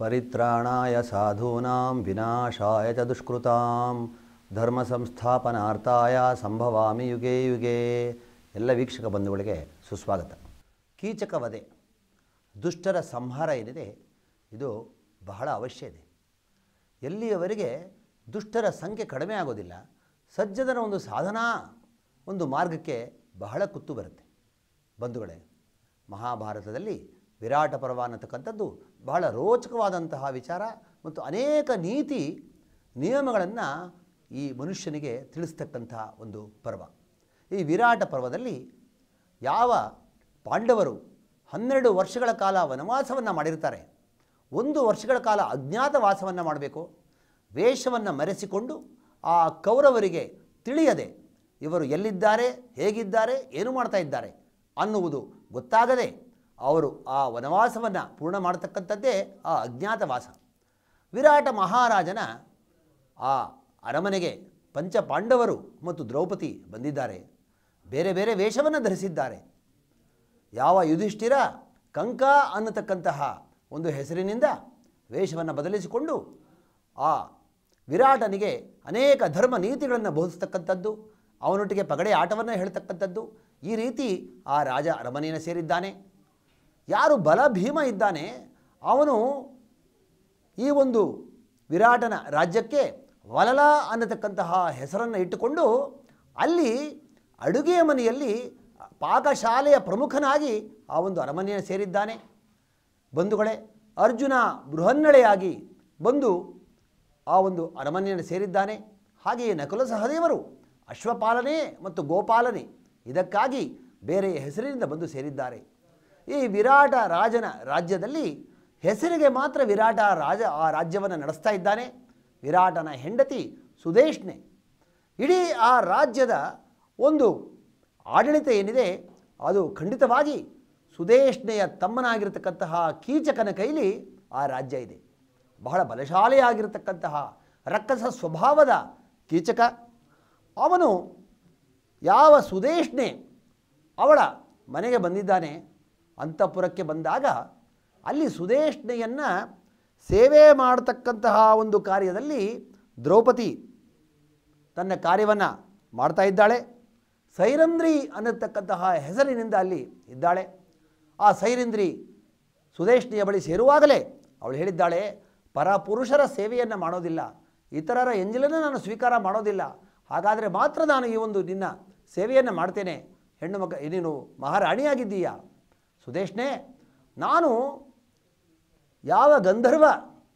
ಪರಿತ್ರಾಣಾಯ ಸಾಧೂನಾಂ ವಿನಾಶಾಯ ಚ ದುಷ್ಕೃತಾಂ ಧರ್ಮ ಸಂಸ್ಥಾಪನಾರ್ಥಾಯ ಸಂಭವಾಮಿ ಯುಗೇ ಯುಗೇ. ಎಲ್ಲ ವೀಕ್ಷಕ ಬಂಧುಗಳಿಗೆ ಸುಸ್ವಾಗತ. ಕೀಚಕ ವಧೆ, ದುಷ್ಟರ ಸಂಹಾರ ಏನಿದೆ ಇದು ಬಹಳ ಅವಶ್ಯ ಇದೆ. ಎಲ್ಲಿಯವರೆಗೆ ದುಷ್ಟರ ಸಂಖ್ಯೆ ಕಡಿಮೆ ಆಗೋದಿಲ್ಲ, ಸಜ್ಜನರ ಒಂದು ಸಾಧನಾ ಒಂದು ಮಾರ್ಗಕ್ಕೆ ಬಹಳ ಕುತ್ತು ಬರುತ್ತೆ. ಬಂಧುಗಳೇ, ಮಹಾಭಾರತದಲ್ಲಿ ವಿರಾಟ ಪರ್ವ ಅನ್ನತಕ್ಕಂಥದ್ದು ಬಹಳ ರೋಚಕವಾದಂತಹ ವಿಚಾರ ಮತ್ತು ಅನೇಕ ನೀತಿ ನಿಯಮಗಳನ್ನು ಈ ಮನುಷ್ಯನಿಗೆ ತಿಳಿಸ್ತಕ್ಕಂತಹ ಒಂದು ಪರ್ವ. ಈ ವಿರಾಟ ಪರ್ವದಲ್ಲಿ ಯಾವ ಪಾಂಡವರು 12 ವರ್ಷಗಳ ಕಾಲ ವನವಾಸವನ್ನು ಮಾಡಿರ್ತಾರೆ, 1 ವರ್ಷಗಳ ಕಾಲ ಅಜ್ಞಾತವಾಸವನ್ನು ಮಾಡಬೇಕು, ವೇಷವನ್ನು ಮರೆಸಿಕೊಂಡು ಆ ಕೌರವರಿಗೆ ತಿಳಿಯದೆ ಇವರು ಎಲ್ಲಿದ್ದಾರೆ, ಹೇಗಿದ್ದಾರೆ, ಏನು ಮಾಡ್ತಾ ಇದ್ದಾರೆ ಅನ್ನುವುದು ಗೊತ್ತಾಗದೆ ಅವರು ಆ ವನವಾಸವನ್ನು ಪೂರ್ಣ ಮಾಡತಕ್ಕಂಥದ್ದೇ ಆ ಅಜ್ಞಾತವಾಸ. ವಿರಾಟ ಮಹಾರಾಜನ ಆ ಅರಮನೆಗೆ ಪಂಚ ಪಾಂಡವರು ಮತ್ತು ದ್ರೌಪದಿ ಬಂದಿದ್ದಾರೆ. ಬೇರೆ ಬೇರೆ ವೇಷವನ್ನು ಧರಿಸಿದ್ದಾರೆ. ಯಾವ ಯುಧಿಷ್ಠಿರ ಕಂಕ ಅನ್ನತಕ್ಕಂತಹ ಒಂದು ಹೆಸರಿನಿಂದ ವೇಷವನ್ನು ಬದಲಿಸಿಕೊಂಡು ಆ ವಿರಾಟನಿಗೆ ಅನೇಕ ಧರ್ಮ ನೀತಿಗಳನ್ನು ಬೋಧಿಸ್ತಕ್ಕಂಥದ್ದು, ಅವನೊಟ್ಟಿಗೆ ಪಗಡೆ ಆಟವನ್ನು ಹೇಳ್ತಕ್ಕಂಥದ್ದು, ಈ ರೀತಿ ಆ ರಾಜ ಅರಮನೆಯನ್ನು ಸೇರಿದ್ದಾನೆ. ಯಾರು ಬಲಭೀಮ ಇದ್ದಾನೆ ಅವನು ಈ ಒಂದು ವಿರಾಟನ ರಾಜ್ಯಕ್ಕೆ ವಲಲ ಅನ್ನತಕ್ಕಂತಹ ಹೆಸರನ್ನು ಇಟ್ಟುಕೊಂಡು ಅಲ್ಲಿ ಅಡುಗೆಯ ಮನೆಯಲ್ಲಿ ಪಾಕಶಾಲೆಯ ಪ್ರಮುಖನಾಗಿ ಆ ಒಂದು ಅರಮನೆಯನ್ನು ಸೇರಿದ್ದಾನೆ. ಬಂಧುಗಳೇ, ಅರ್ಜುನ ಬೃಹನ್ನಳೆಯಾಗಿ ಬಂದು ಆ ಒಂದು ಅರಮನೆಯನ್ನು ಸೇರಿದ್ದಾನೆ. ಹಾಗೆಯೇ ನಕುಲ ಸಹದೇವರು ಅಶ್ವಪಾಲನೆ ಮತ್ತು ಗೋಪಾಲನೆ ಇದಕ್ಕಾಗಿ ಬೇರೆ ಹೆಸರಿನಿಂದ ಬಂದು ಸೇರಿದ್ದಾರೆ. ಈ ವಿರಾಟ ರಾಜನ ರಾಜ್ಯದಲ್ಲಿ ಹೆಸರಿಗೆ ಮಾತ್ರ ವಿರಾಟ ರಾಜ ಆ ರಾಜ್ಯವನ್ನು ನಡೆಸ್ತಾ ಇದ್ದಾನೆ. ವಿರಾಟನ ಹೆಂಡತಿ ಸುದೇಶ್ನೆ. ಇಡೀ ಆ ರಾಜ್ಯದ ಒಂದು ಆಡಳಿತ ಏನಿದೆ ಅದು ಖಂಡಿತವಾಗಿ ಸುದೇಶ್ನೆಯ ತಮ್ಮನಾಗಿರ್ತಕ್ಕಂತಹ ಕೀಚಕನ ಕೈಲಿ ಆ ರಾಜ್ಯ ಇದೆ. ಬಹಳ ಬಲಶಾಲಿಯಾಗಿರ್ತಕ್ಕಂತಹ ರಕ್ಕಸ ಸ್ವಭಾವದ ಕೀಚಕ. ಅವನು ಯಾವ ಸುದೇಶ್ನೆ ಅವಳ ಮನೆಗೆ ಬಂದಿದ್ದಾನೆ, ಅಂತಃಪುರಕ್ಕೆ ಬಂದಾಗ ಅಲ್ಲಿ ಸುದೇಶ್ನೆಯನ್ನು ಸೇವೆ ಮಾಡತಕ್ಕಂತಹ ಒಂದು ಕಾರ್ಯದಲ್ಲಿ ದ್ರೌಪದಿ ತನ್ನ ಕಾರ್ಯವನ್ನು ಮಾಡ್ತಾ ಇದ್ದಾಳೆ. ಸೈರಂಧ್ರಿ ಅನ್ನತಕ್ಕಂತಹ ಹೆಸರಿನಿಂದ ಅಲ್ಲಿ ಇದ್ದಾಳೆ. ಆ ಸೈರಂಧ್ರಿ ಸುದೇಶ್ನೆಯ ಬಳಿ ಸೇರುವಾಗಲೇ ಅವಳು ಹೇಳಿದ್ದಾಳೆ, ಪರಪುರುಷರ ಸೇವೆಯನ್ನು ಮಾಡೋದಿಲ್ಲ, ಇತರರ ಎಂಜಲನ್ನು ನಾನು ಸ್ವೀಕಾರ ಮಾಡೋದಿಲ್ಲ, ಹಾಗಾದರೆ ಮಾತ್ರ ನಾನು ಈ ಒಂದು ನಿನ್ನ ಸೇವೆಯನ್ನು ಮಾಡ್ತೇನೆ. ಹೆಣ್ಣು ಮಗ ನೀನು ಮಹಾರಾಣಿಯಾಗಿದ್ದೀಯಾ ಸುದೇಶ್ನೆ, ನಾನು ಯಾವ ಗಂಧರ್ವ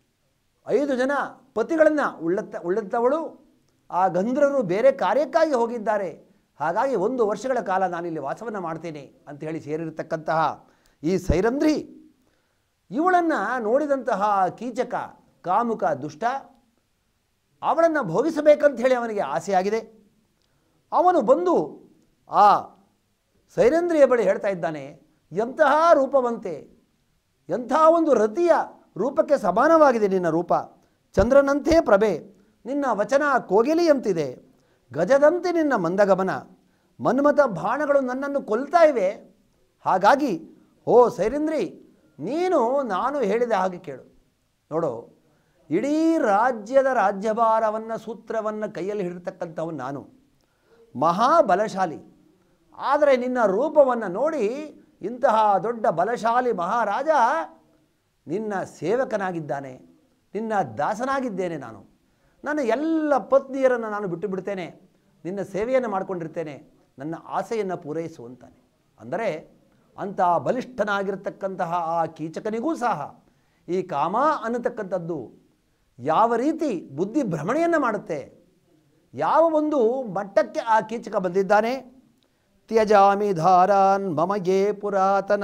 5 ಜನ ಪತಿಗಳನ್ನು ಉಳ್ಳತ್ತವಳು, ಆ ಗಂಧರ್ವರು ಬೇರೆ ಕಾರ್ಯಕ್ಕಾಗಿ ಹೋಗಿದ್ದಾರೆ, ಹಾಗಾಗಿ 1 ವರ್ಷಗಳ ಕಾಲ ನಾನಿಲ್ಲಿ ವಾಸವನ್ನು ಮಾಡ್ತೇನೆ ಅಂತ ಹೇಳಿ ಸೇರಿರತಕ್ಕಂತಹ ಈ ಸೈರಂಧ್ರಿ ಇವಳನ್ನು ನೋಡಿದಂತಹ ಕೀಚಕ ಕಾಮುಕ ದುಷ್ಟ ಅವಳನ್ನು ಭೋಗಿಸಬೇಕಂತ ಹೇಳಿ ಅವನಿಗೆ ಆಸೆಯಾಗಿದೆ. ಅವನು ಬಂದು ಆ ಸೈರಂಧ್ರಿಯ ಬಳಿ ಹೇಳ್ತಾ ಇದ್ದಾನೆ, ಎಂತಹ ರೂಪವಂತೆ, ಎಂಥ ಒಂದು ರತಿಯ ರೂಪಕ್ಕೆ ಸಮಾನವಾಗಿದೆ ನಿನ್ನ ರೂಪ, ಚಂದ್ರನಂತೆ ಪ್ರಭೆ, ನಿನ್ನ ವಚನ ಕೋಗಿಲೆಯಂತಿದೆ, ಗಜದಂತೆ ನಿನ್ನ ಮಂದಗಮನ, ಮನ್ಮಥ ಬಾಣಗಳು ನನ್ನನ್ನು ಕೊಲ್ತಾ ಇವೆ, ಹಾಗಾಗಿ ಓ ಸೈರಂಧ್ರಿ ನೀನು ನಾನು ಹೇಳಿದ ಹಾಗೆ ಕೇಳು. ನೋಡು, ಇಡೀ ರಾಜ್ಯದ ರಾಜ್ಯಭಾರವನ್ನು ಸೂತ್ರವನ್ನು ಕೈಯಲ್ಲಿ ಹಿಡಿತಕ್ಕಂಥವನು ನಾನು, ಮಹಾಬಲಶಾಲಿ. ಆದರೆ ನಿನ್ನ ರೂಪವನ್ನು ನೋಡಿ ಇಂತಹ ದೊಡ್ಡ ಬಲಶಾಲಿ ಮಹಾರಾಜ ನಿನ್ನ ಸೇವಕನಾಗಿದ್ದಾನೆ, ನಿನ್ನ ದಾಸನಾಗಿದ್ದೇನೆ. ನಾನು ನನ್ನ ಎಲ್ಲ ಪತ್ನಿಯರನ್ನು ನಾನು ಬಿಟ್ಟು ಬಿಡ್ತೇನೆ, ನಿನ್ನ ಸೇವೆಯನ್ನು ಮಾಡಿಕೊಂಡಿರ್ತೇನೆ, ನನ್ನ ಆಸೆಯನ್ನು ಪೂರೈಸುವಂತಾನೆ. ಅಂದರೆ ಅಂಥ ಬಲಿಷ್ಠನಾಗಿರ್ತಕ್ಕಂತಹ ಆ ಕೀಚಕನಿಗೂ ಸಹ ಈ ಕಾಮ ಅನ್ನತಕ್ಕಂಥದ್ದು ಯಾವ ರೀತಿ ಬುದ್ಧಿ ಭ್ರಮಣೆಯನ್ನು ಮಾಡುತ್ತೆ, ಯಾವ ಒಂದು ಮಟ್ಟಕ್ಕೆ ಆ ಕೀಚಕ ಬಂದಿದ್ದಾನೆ. ತ್ಯಜಾಮಿ ಧಾರಾನ್ ಮಮಯೇ ಪುರಾತನ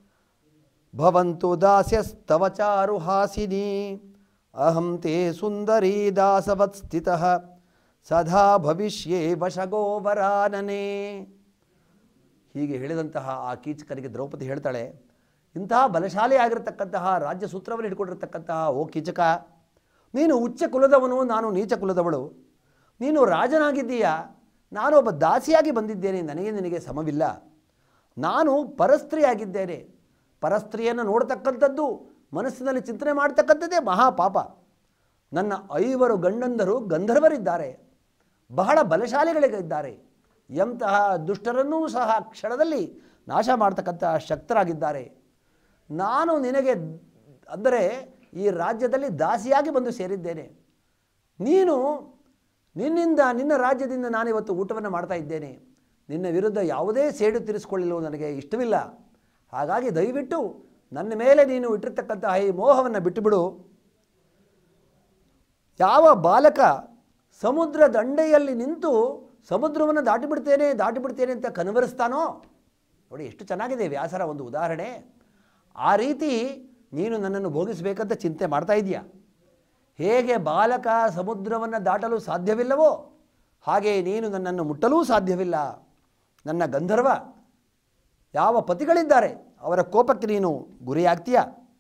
ಭವಂತು ದಾಸ್ಯಸ್ತವ ಚಾರು ಹಾಸಿನಿ ಅಹಂ ತೇ ಸುಂದರೀ ದಾಸವತ್ ಸ್ಥಿತಃ ಸದಾ ಭವಿಷ್ಯೇ ವಶಗೋವರಾನನೇ. ಹೀಗೆ ಹೇಳಿದಂತಹ ಆ ಕೀಚಕನಿಗೆ ದ್ರೌಪದಿ ಹೇಳ್ತಾಳೆ, ಇಂತಹ ಬಲಶಾಲಿ ಆಗಿರತಕ್ಕಂತಹ ರಾಜ್ಯ ಸೂತ್ರವನ್ನು ಹಿಡ್ಕೊಂಡಿರ್ತಕ್ಕಂತಹ ಓ ಕೀಚಕ, ನೀನು ಉಚ್ಚ ಕುಲದವನು, ನಾನು ನೀಚ ಕುಲದವಳು. ನೀನು ರಾಜನಾಗಿದ್ದೀಯಾ, ನಾನೊಬ್ಬ ದಾಸಿಯಾಗಿ ಬಂದಿದ್ದೇನೆ, ನನಗೆ ನಿನಗೆ ಸಮವಿಲ್ಲ. ನಾನು ಪರಸ್ತ್ರೀಯಾಗಿದ್ದೇನೆ, ಪರಸ್ತ್ರೀಯನ್ನು ನೋಡ್ತಕ್ಕಂಥದ್ದು ಮನಸ್ಸಿನಲ್ಲಿ ಚಿಂತನೆ ಮಾಡ್ತಕ್ಕಂಥದ್ದೇ ಮಹಾಪಾಪ. ನನ್ನ 5 ಗಂಡಂದರು ಗಂಧರ್ವರಿದ್ದಾರೆ, ಬಹಳ ಬಲಶಾಲಿಗಳಿದ್ದಾರೆ, ಎಂತಹ ದುಷ್ಟರನ್ನೂ ಸಹ ಕ್ಷಣದಲ್ಲಿ ನಾಶ ಮಾಡ್ತಕ್ಕಂಥ ಶಕ್ತರಾಗಿದ್ದಾರೆ. ನಾನು ನಿನಗೆ ಅಂದರೆ ಈ ರಾಜ್ಯದಲ್ಲಿ ದಾಸಿಯಾಗಿ ಬಂದು ಸೇರಿದ್ದೇನೆ. ನೀನು ನಿನ್ನ ರಾಜ್ಯದಿಂದ ನಾನಿವತ್ತು ಊಟವನ್ನು ಮಾಡ್ತಾ ಇದ್ದೇನೆ. ನಿನ್ನ ವಿರುದ್ಧ ಯಾವುದೇ ಸೇಡು ತೀರಿಸಿಕೊಳ್ಳಲು ನನಗೆ ಇಷ್ಟವಿಲ್ಲ. ಹಾಗಾಗಿ ದಯವಿಟ್ಟು ನನ್ನ ಮೇಲೆ ನೀನು ಇಟ್ಟಿರ್ತಕ್ಕಂತಹ ಈ ಮೋಹವನ್ನು ಬಿಟ್ಟುಬಿಡು. ಯಾವ ಬಾಲಕ ಸಮುದ್ರ ದಂಡೆಯಲ್ಲಿ ನಿಂತು ಸಮುದ್ರವನ್ನು ದಾಟಿಬಿಡ್ತೇನೆ ಅಂತ ಕನವರಿಸ್ತಾನೋ, ನೋಡಿ ಎಷ್ಟು ಚೆನ್ನಾಗಿದೆ ವ್ಯಾಸರ ಒಂದು ಉದಾಹರಣೆ. ಆ ರೀತಿ ನೀನು ನನ್ನನ್ನು ಭೋಗಿಸಬೇಕಂತ ಚಿಂತೆ ಮಾಡ್ತಾ ಇದೆಯಾ? ಹೇಗೆ ಬಾಲಕ ಸಮುದ್ರವನ್ನು ದಾಟಲು ಸಾಧ್ಯವಿಲ್ಲವೋ ಹಾಗೆ ನೀನು ನನ್ನನ್ನು ಮುಟ್ಟಲೂ ಸಾಧ್ಯವಿಲ್ಲ. ನನ್ನ ಗಂಧರ್ವ ಯಾವ ಪತಿಗಳಿದ್ದಾರೆ ಅವರ ಕೋಪಕ್ಕೆ ನೀನು ಗುರಿಯಾಗ್ತೀಯ.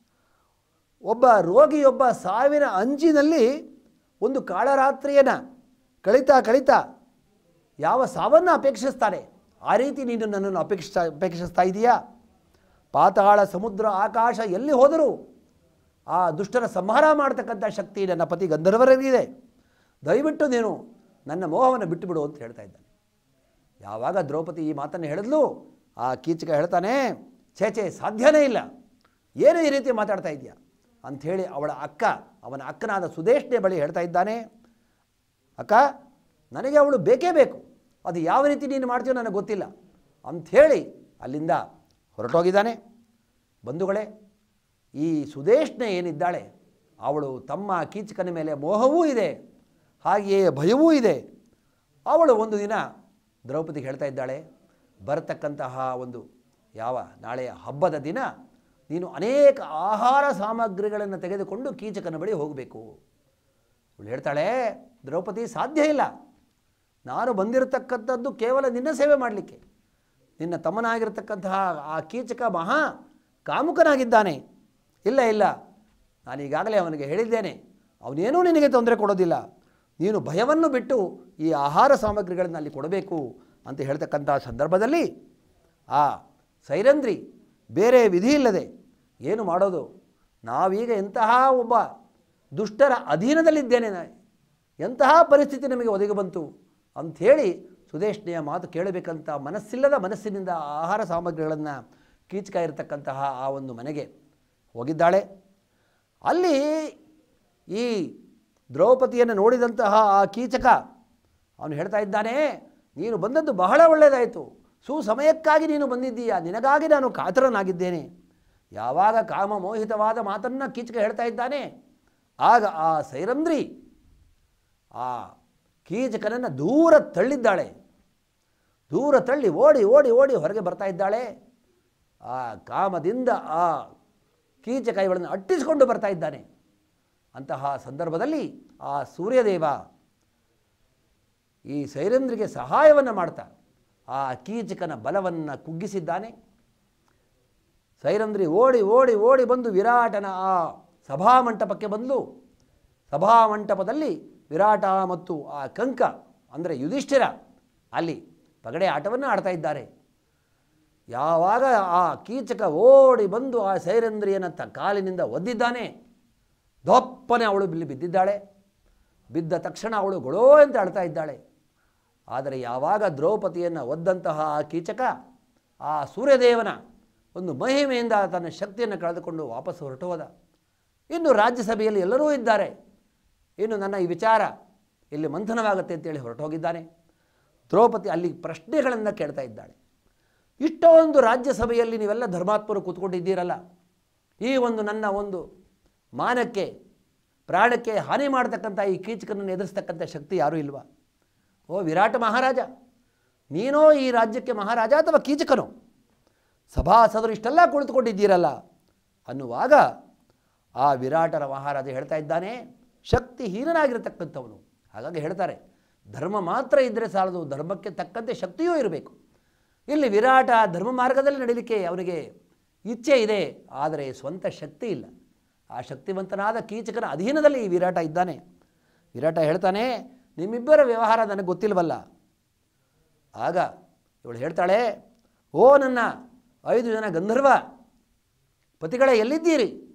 ಒಬ್ಬ ರೋಗಿಯೊಬ್ಬ ಸಾವಿನ ಅಂಚಿನಲ್ಲಿ ಒಂದು ಕಾಳರಾತ್ರಿಯನ್ನು ಕಳೀತಾ ಯಾವ ಸಾವನ್ನು ಅಪೇಕ್ಷಿಸ್ತಾನೆ, ಆ ರೀತಿ ನೀನು ನನ್ನನ್ನು ಅಪೇಕ್ಷಿಸ್ತಾ ಇದೆಯಾ? ಪಾತಾಳ ಸಮುದ್ರ ಆಕಾಶ ಎಲ್ಲಿ ಹೋದರೂ ಆ ದುಷ್ಟರ ಸಂಹಾರ ಮಾಡತಕ್ಕಂಥ ಶಕ್ತಿ ನನ್ನ ಪತಿ ಗಂಧರ್ವರಿಗಿದೆ. ದಯವಿಟ್ಟು ನೀನು ನನ್ನ ಮೋಹವನ್ನು ಬಿಟ್ಟುಬಿಡು ಅಂತ ಹೇಳ್ತಾ ಇದ್ದಾನೆ. ಯಾವಾಗ ದ್ರೌಪದಿ ಈ ಮಾತನ್ನು ಹೇಳಿದ್ಲು, ಆ ಕೀಚಕ ಹೇಳ್ತಾನೆ, ಛೇ ಸಾಧ್ಯನೇ ಇಲ್ಲ, ಏನು ಈ ರೀತಿ ಮಾತಾಡ್ತಾ ಇದೆಯಾ ಅಂಥೇಳಿ ಅವನ ಅಕ್ಕನಾದ ಸುದೇಶ್ನೆ ಬಳಿ ಹೇಳ್ತಾ ಇದ್ದಾನೆ. ಅಕ್ಕ, ನನಗೆ ಅವಳು ಬೇಕೇ ಬೇಕು, ಅದು ಯಾವ ರೀತಿ ನೀನು ಮಾಡ್ತೀಯೋ ನನಗೆ ಗೊತ್ತಿಲ್ಲ ಅಂಥೇಳಿ ಅಲ್ಲಿಂದ ಹೊರಟೋಗಿದ್ದಾನೆ. ಬಂಧುಗಳೇ, ಈ ಸುದೇಶ್ನೆ ಏನಿದ್ದಾಳೆ ಅವಳು ತಮ್ಮ ಕೀಚಕನ ಮೇಲೆ ಮೋಹವೂ ಇದೆ, ಹಾಗೆಯೇ ಭಯವೂ ಇದೆ. ಅವಳು ಒಂದು ದಿನ ದ್ರೌಪದಿಗೆ ಹೇಳ್ತಾ ಇದ್ದಾಳೆ, ಬರತಕ್ಕಂತಹ ಒಂದು ನಾಳೆಯ ಹಬ್ಬದ ದಿನ ನೀನು ಅನೇಕ ಆಹಾರ ಸಾಮಗ್ರಿಗಳನ್ನು ತೆಗೆದುಕೊಂಡು ಕೀಚಕನ ಬಳಿ ಹೋಗಬೇಕು. ಅವಳು ಹೇಳ್ತಾಳೆ, ದ್ರೌಪದಿ ಸಾಧ್ಯ ಇಲ್ಲ, ನಾನು ಬಂದಿರತಕ್ಕಂಥದ್ದು ಕೇವಲ ನಿನ್ನ ಸೇವೆ ಮಾಡಲಿಕ್ಕೆ. ನಿನ್ನ ತಮ್ಮನಾಗಿರ್ತಕ್ಕಂತಹ ಆ ಕೀಚಕ ಮಹಾ ಕಾಮುಕನಾಗಿದ್ದಾನೆ. ಇಲ್ಲ, ನಾನು ಈಗಾಗಲೇ ಅವನಿಗೆ ಹೇಳಿದ್ದೇನೆ, ಅವನೇನೂ ನಿನಗೆ ತೊಂದರೆ ಕೊಡೋದಿಲ್ಲ, ನೀನು ಭಯವನ್ನು ಬಿಟ್ಟು ಈ ಆಹಾರ ಸಾಮಗ್ರಿಗಳನ್ನು ಅಲ್ಲಿ ಕೊಡಬೇಕು ಅಂತ ಹೇಳ್ತಕ್ಕಂಥ ಸಂದರ್ಭದಲ್ಲಿ ಆ ಸೈರಂಧ್ರಿ ಬೇರೆ ವಿಧಿ ಇಲ್ಲದೆ ಏನು ಮಾಡೋದು, ನಾವೀಗ ಎಂತಹ ಒಬ್ಬ ದುಷ್ಟರ ಅಧೀನದಲ್ಲಿದ್ದೇನೆ, ಎಂತಹ ಪರಿಸ್ಥಿತಿ ನಮಗೆ ಒದಗಿ ಬಂತು ಅಂಥೇಳಿ ಸುದೇಶ್ನೆಯ ಮಾತು ಕೇಳಬೇಕಂತ ಮನಸ್ಸಿನಿಂದ ಆಹಾರ ಸಾಮಗ್ರಿಗಳನ್ನು ಕೀಚಕ ಇರತಕ್ಕಂತಹ ಆ ಒಂದು ಮನೆಗೆ ಹೋಗಿದ್ದಾಳೆ. ಅಲ್ಲಿ ಈ ದ್ರೌಪದಿಯನ್ನು ನೋಡಿದಂತಹ ಆ ಕೀಚಕ ಅವನು ಹೇಳ್ತಾ ಇದ್ದಾನೆ, ನೀನು ಬಂದದ್ದು ಬಹಳ ಒಳ್ಳೆಯದಾಯಿತು, ಸುಸಮಯಕ್ಕಾಗಿ ನೀನು ಬಂದಿದ್ದೀಯಾ, ನಿನಗಾಗಿ ನಾನು ಕಾತರನಾಗಿದ್ದೇನೆ. ಯಾವಾಗ ಕಾಮಮೋಹಿತವಾದ ಮಾತನ್ನು ಕೀಚಕ ಹೇಳ್ತಾ ಇದ್ದಾನೆ, ಆಗ ಆ ಸೈರಂಧ್ರಿ ಆ ಕೀಚಕನನ್ನು ದೂರ ತಳ್ಳಿದ್ದಾಳೆ. ದೂರ ತಳ್ಳಿ ಓಡಿ ಹೊರಗೆ ಬರ್ತಾ ಇದ್ದಾಳೆ. ಆ ಕಾಮದಿಂದ ಆ ಕೀಚಕ ಇವಳನ್ನು ಅಟ್ಟಿಸಿಕೊಂಡು ಬರ್ತಾ ಇದ್ದಾನೆ. ಅಂತಹ ಸಂದರ್ಭದಲ್ಲಿ ಆ ಸೂರ್ಯದೇವ ಈ ಸೈರಂಧ್ರಿಗೆ ಸಹಾಯವನ್ನು ಮಾಡ್ತಾ ಆ ಕೀಚಕನ ಬಲವನ್ನು ಕುಗ್ಗಿಸಿದ್ದಾನೆ. ಸೈರಂಧ್ರಿ ಓಡಿ ಬಂದು ವಿರಾಟನ ಆ ಸಭಾಮಂಟಪಕ್ಕೆ ಬಂದು, ಸಭಾಮಂಟಪದಲ್ಲಿ ವಿರಾಟ ಮತ್ತು ಆ ಕಂಕ ಅಂದರೆ ಯುಧಿಷ್ಠಿರ ಅಲ್ಲಿ ಪಗಡೆ ಆಟವನ್ನು ಆಡ್ತಾ ಇದ್ದಾರೆ. ಯಾವಾಗ ಆ ಕೀಚಕ ಓಡಿ ಬಂದು ಆ ಸೈರಂಧ್ರಿಯನ್ನು ಕಾಲಿನಿಂದ ಒದ್ದಿದ್ದಾನೆ, ದೊಪ್ಪನೆ ಅವಳು ಇಲ್ಲಿ ಬಿದ್ದಿದ್ದಾಳೆ. ಬಿದ್ದ ತಕ್ಷಣ ಅವಳು ಗೊಳೋ ಅಂತ ಅಳ್ತಾ ಇದ್ದಾಳೆ. ಆದರೆ ಯಾವಾಗ ದ್ರೌಪದಿಯನ್ನು ಒದ್ದಂತಹ ಆ ಕೀಚಕ ಆ ಸೂರ್ಯದೇವನ ಒಂದು ಮಹಿಮೆಯಿಂದ ತನ್ನ ಶಕ್ತಿಯನ್ನು ಕಳೆದುಕೊಂಡು ವಾಪಸ್ ಹೊರಟು ಹೋದ. ಇನ್ನು ರಾಜ್ಯಸಭೆಯಲ್ಲಿ ಎಲ್ಲರೂ ಇದ್ದಾರೆ, ಇನ್ನು ನನ್ನ ಈ ವಿಚಾರ ಇಲ್ಲಿ ಮಂಥನವಾಗುತ್ತೆ ಅಂತೇಳಿ ಹೊರಟೋಗಿದ್ದಾನೆ. ದ್ರೌಪದಿ ಅಲ್ಲಿ ಪ್ರಶ್ನೆಗಳನ್ನು ಕೇಳ್ತಾ ಇದ್ದಾಳೆ. ಇಷ್ಟೊಂದು ರಾಜ್ಯಸಭೆಯಲ್ಲಿ ನೀವೆಲ್ಲ ಧರ್ಮಾತ್ಮರು ಕೂತ್ಕೊಂಡಿದ್ದೀರಲ್ಲ, ಈ ಒಂದು ನನ್ನ ಒಂದು ಮಾನಕ್ಕೆ ಪ್ರಾಣಕ್ಕೆ ಹಾನಿ ಮಾಡತಕ್ಕಂಥ ಈ ಕೀಚಕನನ್ನು ಎದುರಿಸ್ತಕ್ಕಂಥ ಶಕ್ತಿ ಯಾರೂ ಇಲ್ವಾ? ಓ ವಿರಾಟ ಮಹಾರಾಜ, ನೀನೋ ಈ ರಾಜ್ಯಕ್ಕೆ ಮಹಾರಾಜ ಅಥವಾ ಕೀಚಕನೋ? ಸಭಾಸದರು ಇಷ್ಟೆಲ್ಲ ಕುಳಿತುಕೊಂಡಿದ್ದೀರಲ್ಲ ಅನ್ನುವಾಗ ಆ ವಿರಾಟರ ಮಹಾರಾಜ ಹೇಳ್ತಾ ಇದ್ದಾನೆ, ಶಕ್ತಿಹೀನನಾಗಿರತಕ್ಕಂಥವನು. ಹಾಗಾಗಿ ಹೇಳ್ತಾರೆ, ಧರ್ಮ ಮಾತ್ರ ಇದ್ದರೆ ಸಾಲದು, ಧರ್ಮಕ್ಕೆ ತಕ್ಕಂತೆ ಶಕ್ತಿಯೂ ಇರಬೇಕು. ಇಲ್ಲಿ ವಿರಾಟ ಧರ್ಮ ಮಾರ್ಗದಲ್ಲಿ ನಡೀಲಿಕ್ಕೆ ಅವನಿಗೆ ಇಚ್ಛೆ ಇದೆ, ಆದರೆ ಸ್ವಂತ ಶಕ್ತಿ ಇಲ್ಲ. ಆ ಶಕ್ತಿವಂತನಾದ ಕೀಚಕನ ಅಧೀನದಲ್ಲಿ ಈ ವಿರಾಟ ಇದ್ದಾನೆ. ವಿರಾಟ ಹೇಳ್ತಾನೆ, ನಿಮ್ಮಿಬ್ಬರ ವ್ಯವಹಾರ ನನಗೆ ಗೊತ್ತಿಲ್ವಲ್ಲ. ಆಗ ಇವಳು ಹೇಳ್ತಾಳೆ, ಓ ನನ್ನ 5 ಜನ ಗಂಧರ್ವ ಪತಿಗಳೇ ಎಲ್ಲಿದ್ದೀರಿ?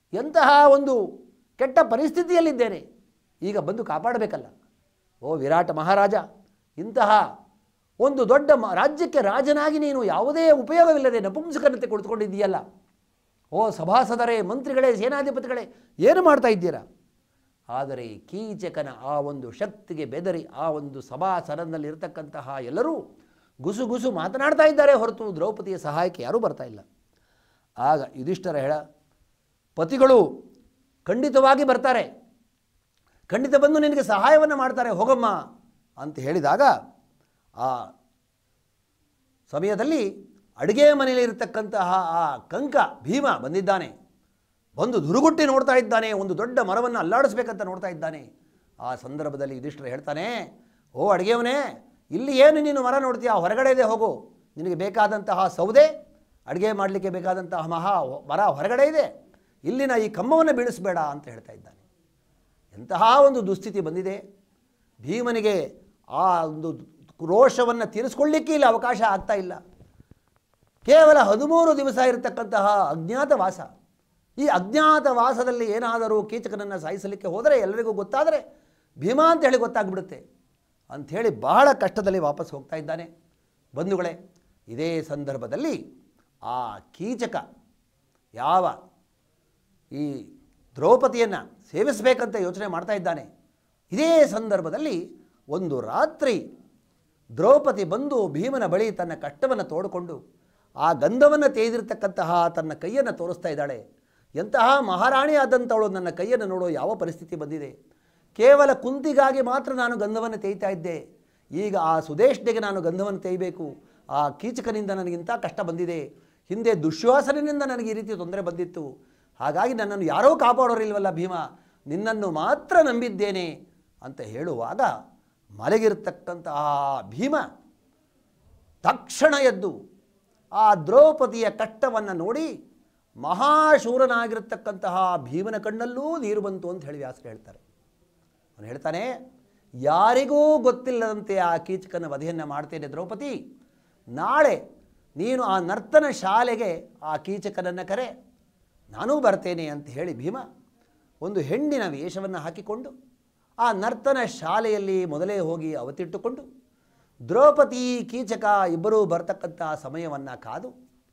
ಎಂತಹ ಒಂದು ಕೆಟ್ಟ ಪರಿಸ್ಥಿತಿಯಲ್ಲಿದ್ದೇನೆ, ಈಗ ಬಂದು ಕಾಪಾಡಬೇಕಲ್ಲ. ಓ ವಿರಾಟ ಮಹಾರಾಜ, ಇಂತಹ ಒಂದು ದೊಡ್ಡ ರಾಜ್ಯಕ್ಕೆ ರಾಜನಾಗಿ ನೀನು ಯಾವುದೇ ಉಪಯೋಗವಿಲ್ಲದೆ ನಪುಂಸಕನಂತೆ ಕುಳಿತುಕೊಂಡಿದ್ದೀಯಲ್ಲ. ಓ ಸಭಾಸದರೇ, ಮಂತ್ರಿಗಳೇ, ಸೇನಾಧಿಪತಿಗಳೇ, ಏನು ಮಾಡ್ತಾ ಇದ್ದೀರಾ? ಆದರೆ ಕೀಚಕನ ಆ ಒಂದು ಶಕ್ತಿಗೆ ಬೆದರಿ ಆ ಒಂದು ಸಭಾಸದನಲ್ಲಿರ್ತಕ್ಕಂತಹ ಎಲ್ಲರೂ ಗುಸು ಮಾತನಾಡ್ತಾ ಇದ್ದಾರೆ ಹೊರತು ದ್ರೌಪದಿಯ ಸಹಾಯಕ್ಕೆ ಯಾರೂ ಬರ್ತಾ ಇಲ್ಲ. ಆಗ ಯುಧಿಷ್ಠರ ಪತಿಗಳು ಖಂಡಿತವಾಗಿ ಬರ್ತಾರೆ, ಖಂಡಿತ ಬಂದು ನಿನಗೆ ಸಹಾಯವನ್ನು ಮಾಡ್ತಾರೆ, ಹೋಗಮ್ಮ ಅಂತ ಹೇಳಿದಾಗ ಆ ಸಮಯದಲ್ಲಿ ಅಡುಗೆ ಮನೆಯಲ್ಲಿರತಕ್ಕಂತಹ ಆ ಕಂಕ ಭೀಮ ಬಂದಿದ್ದಾನೆ. ಬಂದು ದುರುಗುಟ್ಟಿ ನೋಡ್ತಾ ಇದ್ದಾನೆ, ಒಂದು ದೊಡ್ಡ ಮರವನ್ನು ಅಲ್ಲಾಡಿಸ್ಬೇಕಂತ ನೋಡ್ತಾ ಇದ್ದಾನೆ. ಆ ಸಂದರ್ಭದಲ್ಲಿ ಯುಧಿಷ್ಠಿರ ಹೇಳ್ತಾನೆ, ಓ ಅಡುಗೆಯವನೇ, ಇಲ್ಲಿ ಏನು ನೀನು ಮರ ನೋಡ್ತೀಯ? ಹೊರಗಡೆ ಇದೆ, ಹೋಗು. ನಿನಗೆ ಬೇಕಾದಂತಹ ಸೌದೆ, ಅಡುಗೆ ಮಾಡಲಿಕ್ಕೆ ಬೇಕಾದಂತಹ ಮರ ಹೊರಗಡೆ ಇದೆ, ಇಲ್ಲಿನ ಈ ಕಮ್ಮವನ್ನು ಬೀಳಿಸಬೇಡ ಅಂತ ಹೇಳ್ತಾ ಇದ್ದಾನೆ. ಎಂತಹ ಒಂದು ದುಸ್ಥಿತಿ ಬಂದಿದೆ ಭೀಮನಿಗೆ. ಆ ಒಂದು ರೋಷವನ್ನು ತೀರಿಸ್ಕೊಳ್ಳಿಕ್ಕೆ ಇಲ್ಲಿ ಅವಕಾಶ ಆಗ್ತಾ ಇಲ್ಲ. ಕೇವಲ 13 ದಿವಸ ಇರತಕ್ಕಂತಹ ಅಜ್ಞಾತವಾಸ. ಈ ಅಜ್ಞಾತವಾಸದಲ್ಲಿ ಏನಾದರೂ ಕೀಚಕನನ್ನು ಸಾಯಿಸಲಿಕ್ಕೆ ಹೋದರೆ ಎಲ್ಲರಿಗೂ ಗೊತ್ತಾದರೆ ಭೀಮ ಅಂತ ಹೇಳಿ ಗೊತ್ತಾಗ್ಬಿಡುತ್ತೆ ಅಂಥೇಳಿ ಬಹಳ ಕಷ್ಟದಲ್ಲಿ ವಾಪಸ್ ಹೋಗ್ತಾ ಇದ್ದಾನೆ. ಬಂಧುಗಳೇ, ಇದೇ ಸಂದರ್ಭದಲ್ಲಿ ಆ ಕೀಚಕ ಯಾವ ಈ ದ್ರೌಪದಿಯನ್ನು ಸೇವಿಸಬೇಕಂತ ಯೋಚನೆ ಮಾಡ್ತಾ ಇದ್ದಾನೆ. ಇದೇ ಸಂದರ್ಭದಲ್ಲಿ ಒಂದು ರಾತ್ರಿ ದ್ರೌಪದಿ ಬಂದು ಭೀಮನ ಬಳಿ ತನ್ನ ಕಷ್ಟವನ್ನು ತೋಡಿಕೊಂಡು ಆ ಗಂಧವನ್ನು ತೆಗೆದಿರ್ತಕ್ಕಂತಹ ತನ್ನ ಕೈಯನ್ನು ತೋರಿಸ್ತಾ ಇದ್ದಾಳೆ. ಎಂತಹ ಮಹಾರಾಣಿ ಆದಂಥವಳು, ನನ್ನ ಕೈಯನ್ನು ನೋಡೋ ಯಾವ ಪರಿಸ್ಥಿತಿ ಬಂದಿದೆ. ಕೇವಲ ಕುಂತಿಗಾಗಿ ಮಾತ್ರ ನಾನು ಗಂಧವನ್ನು ತೆಗಿತಾ ಇದ್ದೆ, ಈಗ ಆ ಸುದೇಶ್ನಿಗೆ ನಾನು ಗಂಧವನ್ನು ತೆಗಿಬೇಕು. ಆ ಕೀಚಕನಿಂದ ನನಗಿಂಥ ಕಷ್ಟ ಬಂದಿದೆ, ಹಿಂದೆ ದುಶ್ವಾಸನಿಂದ ನನಗೆ ಈ ರೀತಿ ತೊಂದರೆ ಬಂದಿತ್ತು. ಹಾಗಾಗಿ ನನ್ನನ್ನು ಯಾರೋ ಕಾಪಾಡೋರಿಲ್ವಲ್ಲ ಭೀಮ, ನಿನ್ನನ್ನು ಮಾತ್ರ ನಂಬಿದ್ದೇನೆ ಅಂತ ಹೇಳುವಾಗ ಮಲಗಿರ್ತಕ್ಕಂತಹ ಭೀಮ ತಕ್ಷಣ ಎದ್ದು ಆ ದ್ರೌಪದಿಯ ಕಷ್ಟವನ್ನು ನೋಡಿ ಮಹಾಶೂರನಾಗಿರ್ತಕ್ಕಂತಹ ಭೀಮನ ಕಣ್ಣಲ್ಲೂ ನೀರು ಬಂತು ಅಂತ ಹೇಳಿ ವ್ಯಾಸರು ಹೇಳ್ತಾರೆ. ಅವನು ಹೇಳ್ತಾನೆ, ಯಾರಿಗೂ ಗೊತ್ತಿಲ್ಲದಂತೆ ಆ ಕೀಚಕನ ವಧೆಯನ್ನು ಮಾಡ್ತೇನೆ ದ್ರೌಪದಿ, ನಾಳೆ ನೀನು ಆ ನರ್ತನ ಶಾಲೆಗೆ ಆ ಕೀಚಕನನ್ನು ಕರೆ, ನಾನೂ ಬರ್ತೇನೆ ಅಂತ ಹೇಳಿ ಭೀಮ ಒಂದು ಹೆಣ್ಣಿನ ವೇಷವನ್ನು ಹಾಕಿಕೊಂಡು ಆ ನರ್ತನ ಶಾಲೆಯಲ್ಲಿ ಮೊದಲೇ ಹೋಗಿ ಅವತಿಟ್ಟುಕೊಂಡು ದ್ರೌಪದಿ ಕೀಚಕ ಇಬ್ಬರೂ ಬರ್ತಕ್ಕಂಥ ಸಮಯವನ್ನು ಕಾದು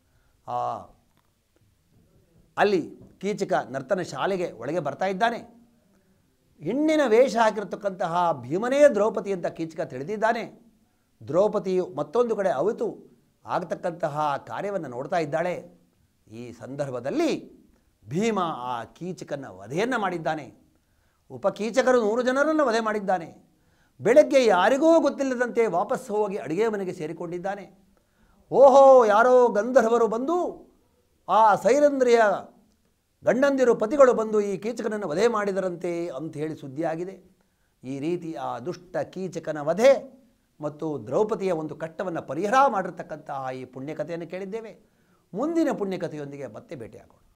ಅಲ್ಲಿ ಕೀಚಕ ನರ್ತನ ಶಾಲೆಗೆ ಒಳಗೆ ಬರ್ತಾ ಇದ್ದಾನೆ. ಹೆಣ್ಣಿನ ವೇಷ ಹಾಕಿರತಕ್ಕಂತಹ ಭೀಮನೇ ದ್ರೌಪದಿ ಅಂತ ಕೀಚಕ ತಿಳಿದಿದ್ದಾನೆ. ದ್ರೌಪದಿಯು ಮತ್ತೊಂದು ಕಡೆ ಅವಿತು ಆಗತಕ್ಕಂತಹ ಕಾರ್ಯವನ್ನು ನೋಡ್ತಾ ಇದ್ದಾಳೆ. ಈ ಸಂದರ್ಭದಲ್ಲಿ ಭೀಮ ಆ ಕೀಚಕನ ವಧೆಯನ್ನು ಮಾಡಿದ್ದಾನೆ. ಉಪಕೀಚಕರು 100 ಜನರನ್ನು ವಧೆ ಮಾಡಿದ್ದಾನೆ. ಬೆಳಗ್ಗೆ ಯಾರಿಗೂ ಗೊತ್ತಿಲ್ಲದಂತೆ ವಾಪಸ್ ಹೋಗಿ ಅಡುಗೆ ಮನೆಗೆ ಸೇರಿಕೊಂಡಿದ್ದಾನೆ. ಓಹೋ, ಯಾರೋ ಗಂಧರ್ವರು ಬಂದು ಆ ಸೈರಂಧ್ರಿಯ ಗಂಡಂದಿರು ಪತಿಗಳು ಬಂದು ಈ ಕೀಚಕನನ್ನು ವಧೆ ಮಾಡಿದರಂತೆ ಅಂತ ಹೇಳಿ ಸುದ್ದಿಯಾಗಿದೆ. ಈ ರೀತಿ ಆ ದುಷ್ಟ ಕೀಚಕನ ವಧೆ ಮತ್ತು ದ್ರೌಪದಿಯ ಒಂದು ಕಷ್ಟವನ್ನು ಪರಿಹಾರ ಮಾಡಿರ್ತಕ್ಕಂತಹ ಈ ಪುಣ್ಯಕಥೆಯನ್ನು ಕೇಳಿದ್ದೇವೆ. ಮುಂದಿನ ಪುಣ್ಯಕಥೆಯೊಂದಿಗೆ ಮತ್ತೆ ಭೇಟಿಯಾಗೋಣ.